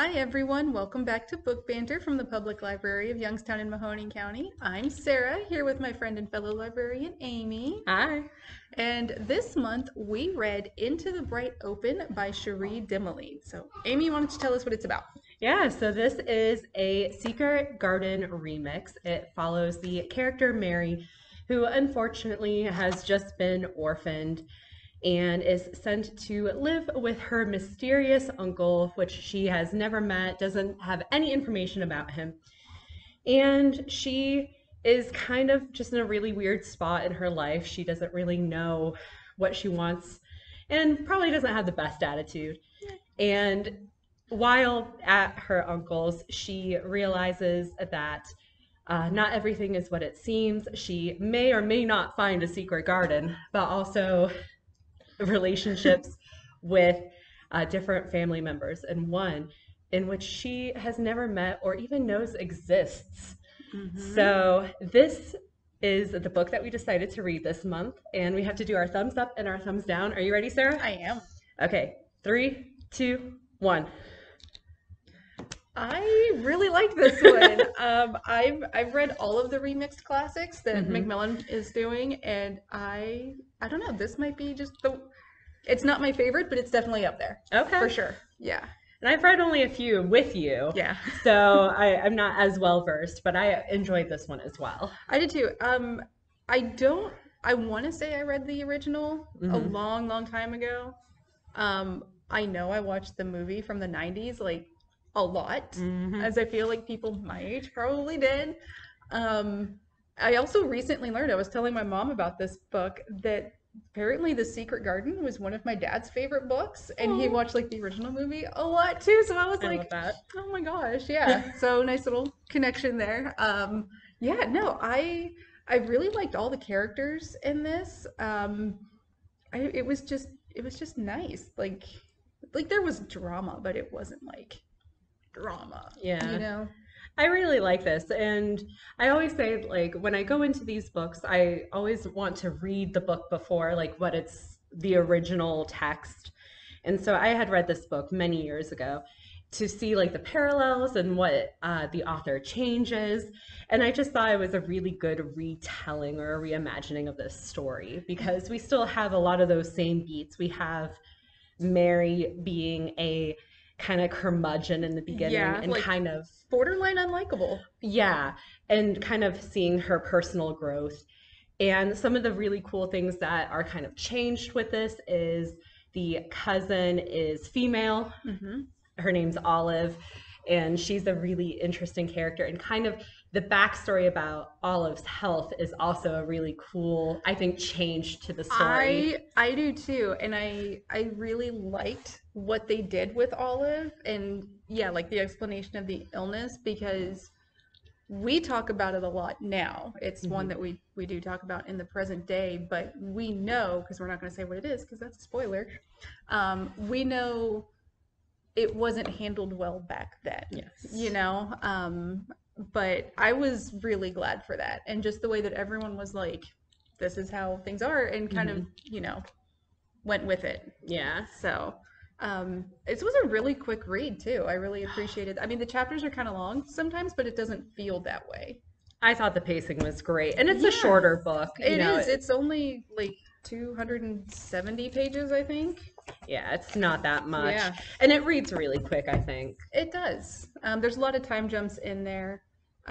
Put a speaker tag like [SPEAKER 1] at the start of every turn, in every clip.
[SPEAKER 1] Hi everyone, welcome back to Book Banter from the Public Library of Youngstown in Mahoning County. I'm Sarah, here with my friend and fellow librarian Amy.
[SPEAKER 2] Hi.
[SPEAKER 1] And this month we read Into the Bright Open by Cherie Dimaline. So Amy, why don't you tell us what it's about?
[SPEAKER 2] Yeah, so this is a Secret Garden remix. It follows the character Mary, who unfortunately has just been orphaned and is sent to live with her mysterious uncle, which she has never met, doesn't have any information about him. And she is kind of just in a really weird spot in her life. She doesn't really know what she wants and probably doesn't have the best attitude. And while at her uncle's, she realizes that not everything is what it seems. She may or may not find a secret garden, but also relationships with different family members, and one in which she has never met or even knows exists. So, this is the book that we decided to read this month, and we have to do our thumbs up and our thumbs down. Are you ready, Sarah?
[SPEAKER 1] I am.
[SPEAKER 2] Okay, three, two, one.
[SPEAKER 1] I really like this one. I've read all of the remixed classics that Macmillan is doing, and I don't know. This might be just the. It's not my favorite, but it's definitely up there.
[SPEAKER 2] Okay.
[SPEAKER 1] For sure. Yeah.
[SPEAKER 2] And I've read only a few with you.
[SPEAKER 1] Yeah.
[SPEAKER 2] So I'm not as well versed, but I enjoyed this one as well.
[SPEAKER 1] I did too. I don't. I want to say I read the original a long, long time ago. I know I watched the movie from the '90s like a lot, as I feel like people my age probably did. I also recently learned. I was telling my mom about this book that apparently The Secret Garden was one of my dad's favorite books, and he watched like the original movie a lot too. So I was
[SPEAKER 2] I
[SPEAKER 1] like,
[SPEAKER 2] love that.
[SPEAKER 1] oh my gosh, yeah. So nice little connection there. Yeah, no, I really liked all the characters in this. It was just nice. Like there was drama, but it wasn't like drama,
[SPEAKER 2] Yeah.
[SPEAKER 1] you know?
[SPEAKER 2] I really like this. And I always say, like, when I go into these books, I always want to read the book before, like, what it's the original text. And so I had read this book many years ago to see, like, the parallels and what the author changes. And I just thought it was a really good retelling or a reimagining of this story because we still have a lot of those same beats. We have Mary being a kind of curmudgeon in the beginning
[SPEAKER 1] Yeah,
[SPEAKER 2] and
[SPEAKER 1] like
[SPEAKER 2] kind of
[SPEAKER 1] borderline unlikable.
[SPEAKER 2] yeah, and kind of seeing her personal growth. And some of the really cool things that are kind of changed with this is the cousin is female. Her name's Olive, and she's a really interesting character. And kind of the backstory about Olive's health is also a really cool, I think, change to the story.
[SPEAKER 1] I do too, and I really liked what they did with Olive, and yeah, like the explanation of the illness because we talk about it a lot now. It's one that we do talk about in the present day, but we know because we're not going to say what it is because that's a spoiler. We know it wasn't handled well back then.
[SPEAKER 2] Yes.
[SPEAKER 1] You know, but I was really glad for that, and just the way that everyone was like, "This is how things are," and kind of went with it.
[SPEAKER 2] Yeah.
[SPEAKER 1] So. It was a really quick read too. I really appreciated. I mean, the chapters are kind of long sometimes, but it doesn't feel that way.
[SPEAKER 2] I thought the pacing was great. And it's a
[SPEAKER 1] Yeah,
[SPEAKER 2] shorter book.
[SPEAKER 1] it is. It's only like 270 pages, I think.
[SPEAKER 2] Yeah, it's not that much.
[SPEAKER 1] Yeah.
[SPEAKER 2] And it reads really quick, I think.
[SPEAKER 1] It does. There's a lot of time jumps in there.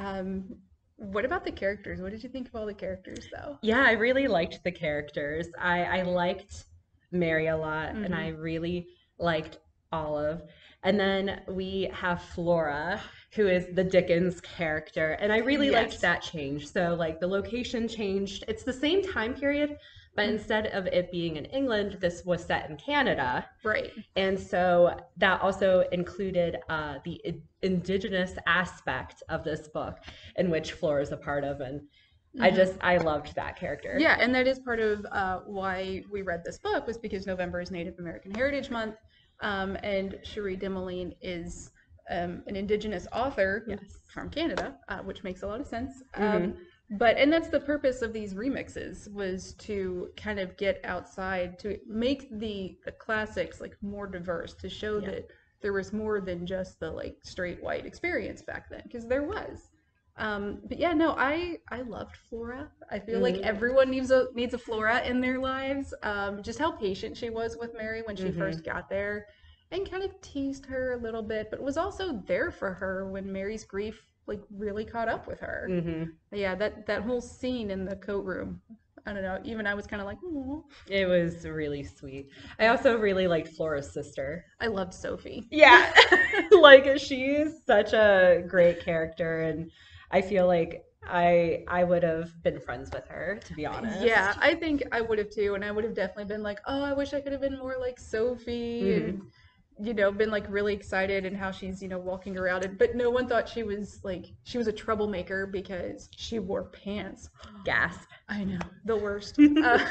[SPEAKER 1] What about the characters? What did you think of all the characters, though?
[SPEAKER 2] Yeah, I really liked the characters. I liked Mary a lot, and I really liked Olive. And then we have Flora, who is the Dickens character, and I really liked
[SPEAKER 1] Yes.
[SPEAKER 2] that change. So, like, the location changed. It's the same time period, but instead of it being in England, this was set in Canada.
[SPEAKER 1] Right.
[SPEAKER 2] And so that also included the indigenous aspect of this book, in which Flora is a part of. And I loved that character.
[SPEAKER 1] Yeah, and that is part of why we read this book was because November is Native American Heritage Month, and Cherie Dimaline is an Indigenous author from Canada, which makes a lot of sense. And that's the purpose of these remixes was to kind of get outside to make the classics like more diverse to show that there was more than just the like straight white experience back then, because there was. But yeah, no, I loved Flora. I feel like
[SPEAKER 2] Mm-hmm.
[SPEAKER 1] everyone needs a Flora in their lives. Just how patient she was with Mary when she
[SPEAKER 2] Mm-hmm.
[SPEAKER 1] first got there, and kind of teased her a little bit, but was also there for her when Mary's grief like really caught up with her.
[SPEAKER 2] Mm-hmm.
[SPEAKER 1] Yeah, that whole scene in the coat room. I don't know. Even I was kind of like, oh.
[SPEAKER 2] It was really sweet. I
[SPEAKER 1] Yeah.
[SPEAKER 2] also really liked Flora's sister.
[SPEAKER 1] I loved Sophie.
[SPEAKER 2] Yeah. Like she's such a great character, and I feel like I would have been friends with her, to be
[SPEAKER 1] Yeah,
[SPEAKER 2] honest.
[SPEAKER 1] I think I would have too, and I would have definitely been like, oh, I wish I could have been more like Sophie, and
[SPEAKER 2] Mm-hmm.
[SPEAKER 1] been like really excited and how she's walking around it. But no one thought she was a troublemaker because she wore pants.
[SPEAKER 2] Gasp.
[SPEAKER 1] I know, the worst.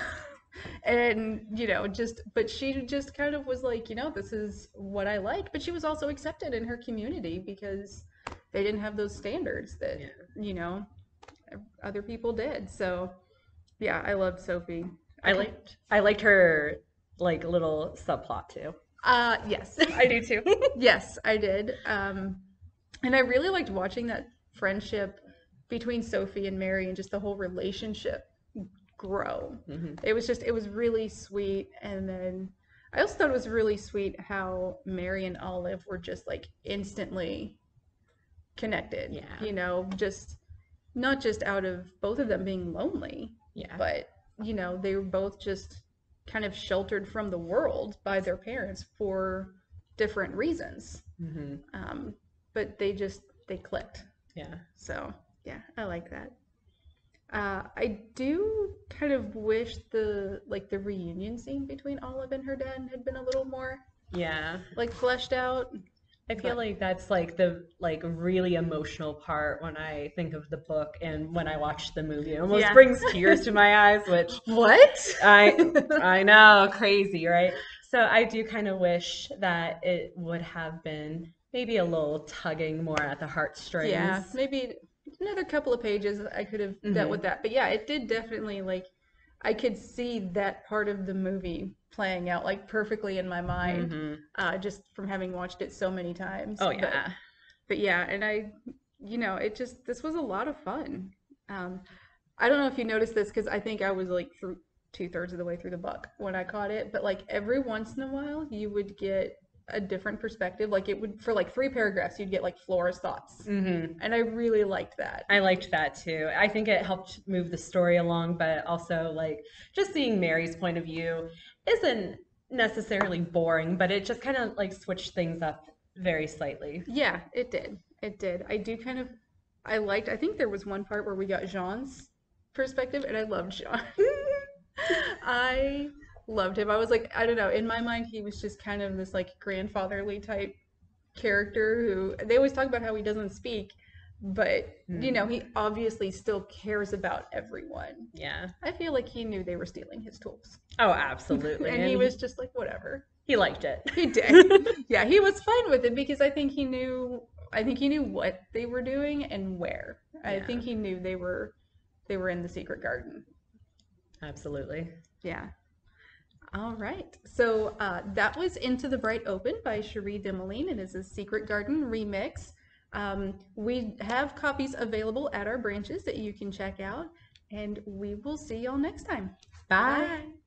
[SPEAKER 1] And but she just kind of was like, this is what I like. But she was also accepted in her community because they didn't have those standards that
[SPEAKER 2] Yeah.
[SPEAKER 1] you know other people did. So yeah, I loved Sophie.
[SPEAKER 2] I
[SPEAKER 1] Okay.
[SPEAKER 2] liked I liked her like little subplot too.
[SPEAKER 1] Yes, I do too. Yes, I did. And I really liked watching that friendship between Sophie and Mary and just the whole relationship grow.
[SPEAKER 2] Mm-hmm.
[SPEAKER 1] It was really sweet. And then I also thought it was really sweet how Mary and Olive were just like instantly connected,
[SPEAKER 2] Yeah.
[SPEAKER 1] just not just out of both of them being lonely,
[SPEAKER 2] Yeah.
[SPEAKER 1] but they were both just kind of sheltered from the world by their parents for different reasons.
[SPEAKER 2] Mm-hmm.
[SPEAKER 1] But they clicked.
[SPEAKER 2] Yeah.
[SPEAKER 1] So yeah, I like that. I do kind of wish the reunion scene between Olive and her dad had been a little more
[SPEAKER 2] Yeah.
[SPEAKER 1] like fleshed out.
[SPEAKER 2] I feel
[SPEAKER 1] But
[SPEAKER 2] like that's like the like really emotional part when I think of the book and when I watch the movie. It almost
[SPEAKER 1] yeah.
[SPEAKER 2] brings tears to my eyes, which
[SPEAKER 1] What?
[SPEAKER 2] I know, crazy, right? So I do kind of wish that it would have been maybe a little tugging more at the
[SPEAKER 1] Yeah,
[SPEAKER 2] heartstrings.
[SPEAKER 1] maybe another couple of pages I could have dealt with
[SPEAKER 2] Hmm.
[SPEAKER 1] that. But yeah, it did definitely like I could see that part of the movie playing out like perfectly in my mind,
[SPEAKER 2] Hmm.
[SPEAKER 1] just from having watched it so many times.
[SPEAKER 2] Oh
[SPEAKER 1] But
[SPEAKER 2] yeah.
[SPEAKER 1] yeah, and this was a lot of fun. I don't know if you noticed this because I think I was like through 2/3 of the way through the book when I caught it, but like every once in a while you would get a different perspective. Like it would for like 3 paragraphs you'd get like Flora's thoughts,
[SPEAKER 2] Hmm.
[SPEAKER 1] and I really liked that.
[SPEAKER 2] I liked that too. I think it helped move the story along, but also like just seeing Mary's point of view isn't necessarily boring, but it just kind of like switched things up very slightly.
[SPEAKER 1] Yeah, it did. It did. I think there was one part where we got Jean's perspective, and I loved Jean. I loved him. I was like, I don't know, in my mind, he was just kind of this like grandfatherly type character who they always talk about how he doesn't speak, but
[SPEAKER 2] Hmm.
[SPEAKER 1] he obviously still cares about everyone.
[SPEAKER 2] Yeah.
[SPEAKER 1] I feel like he knew they were stealing his tools.
[SPEAKER 2] Oh, absolutely.
[SPEAKER 1] And
[SPEAKER 2] And
[SPEAKER 1] he was just like, whatever.
[SPEAKER 2] he liked it.
[SPEAKER 1] He did. Yeah, he was fine with it because I think he knew what they were doing and where. I
[SPEAKER 2] Yeah,
[SPEAKER 1] think he knew they were in the secret garden.
[SPEAKER 2] absolutely.
[SPEAKER 1] Yeah. All right. So that was Into the Bright Open by Cherie Dimaline. It is a Secret Garden remix. We have copies available at our branches that you can check out, and we will see y'all next time.
[SPEAKER 2] Bye.
[SPEAKER 1] Bye.